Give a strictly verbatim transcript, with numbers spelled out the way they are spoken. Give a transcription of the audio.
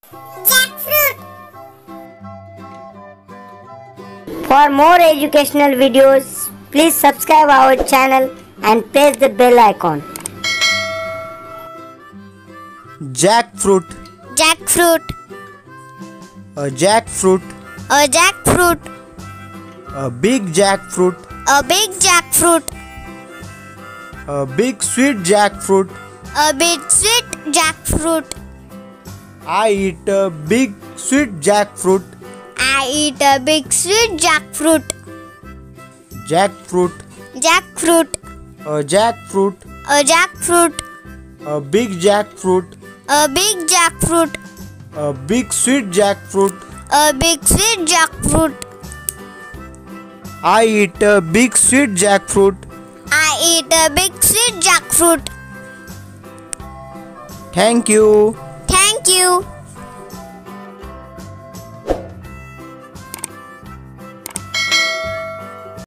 Jackfruit. For more educational videos, please subscribe our channel and press the bell icon. Jackfruit. Jackfruit. A jackfruit. A jackfruit. A big jackfruit. A big jackfruit. A big sweet jackfruit. A big sweet jackfruit. I eat a big sweet jackfruit. I eat a big sweet jackfruit. Jackfruit. Jackfruit. A jackfruit. A jackfruit. A big jackfruit. A big jackfruit. A big sweet jackfruit. A big sweet jackfruit. I eat a big sweet jackfruit. I eat a big sweet jackfruit. Thank you. Thank you.